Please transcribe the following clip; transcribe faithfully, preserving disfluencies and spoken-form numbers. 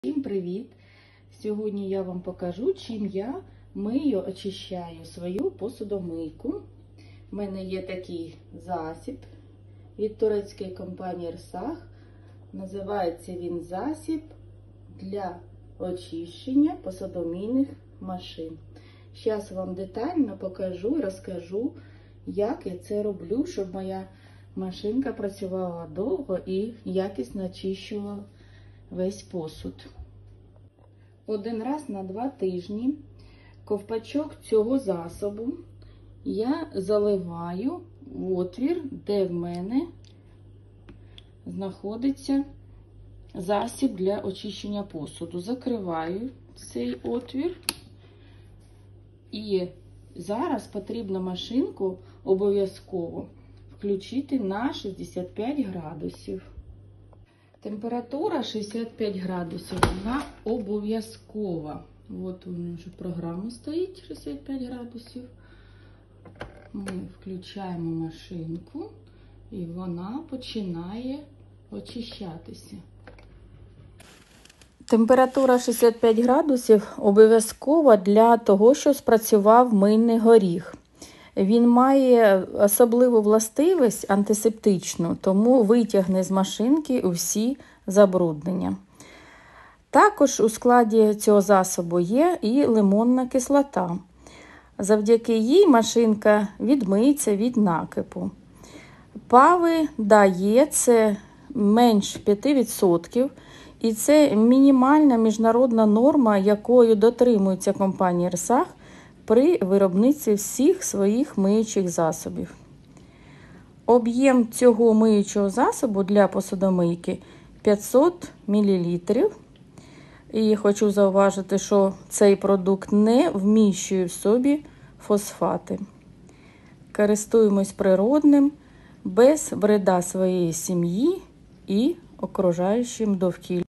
Всім привіт! Сьогодні я вам покажу, чим я мию, очищаю свою посудомийку. У мене є такий засіб від турецької компанії Ерсах. Називається він засіб для очищення посудомийних машин. Зараз вам детально покажу і розкажу, як я це роблю, щоб моя машинка працювала довго і якісно очищувала весь посуд. Один раз на два тижні ковпачок цього засобу я заливаю в отвір, де в мене знаходиться засіб для очищення посуду. Закриваю цей отвір. І зараз потрібно машинку обов'язково включити на шістдесят п'ять градусів. Температура шістдесят п'ять градусів, вона обов'язкова. От у мене вже програма стоїть шістдесят п'ять градусів. Ми включаємо машинку і вона починає очищатися. Температура шістдесят п'ять градусів обов'язкова для того, щоб спрацював мийний горіх. Він має особливу властивість антисептичну, тому витягне з машинки усі забруднення. Також у складі цього засобу є і лимонна кислота. Завдяки їй машинка відмиється від накипу. Пави дає це менш п'яти відсотків, і це мінімальна міжнародна норма, якою дотримується компанія Ерсах при виробництві всіх своїх миючих засобів. Об'єм цього миючого засобу для посудомийки п'ятсот мілілітрів. І хочу зауважити, що цей продукт не вміщує в собі фосфати. Користуємось природним, без вреда своєї сім'ї і окружаючим довкіллям.